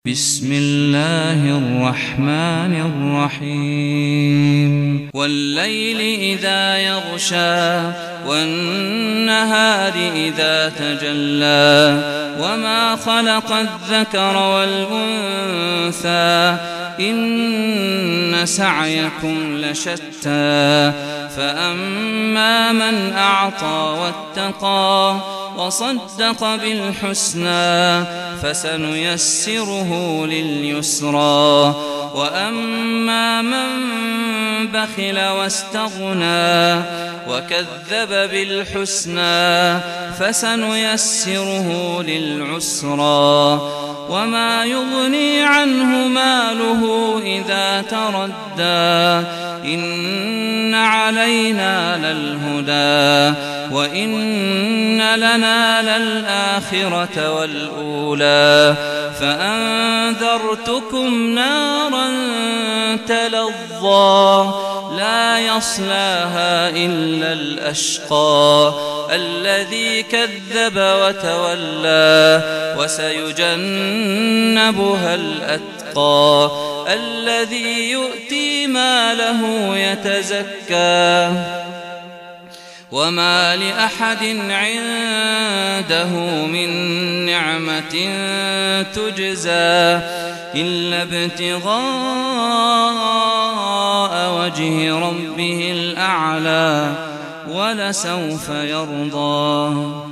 بسم الله الرحمن الرحيم والليل إذا يغشى والنهار إذا تجلى وما خلق الذكر والأنثى إن سعيكم لشتى فأما من أعطى واتقى وصدق بالحسنى فسنيسره لليسرى وأما من بخل واستغنى وكذب بالحسنى فسنيسره للعسرى وما يغني عنه ماله إذا تردى إن علينا للهدى وإن لنا للآخرة والأولى فأنذرتكم نارا تلظى لا يصلاها إلا الأشقى الذي كذب وتولى وسيجنبها الأتقى الذي يؤتي ماله يتزكى وما لأحد عنده من نعمة تجزى إلا ابتغاء وجه ربه الأعلى ولسوف يرضى.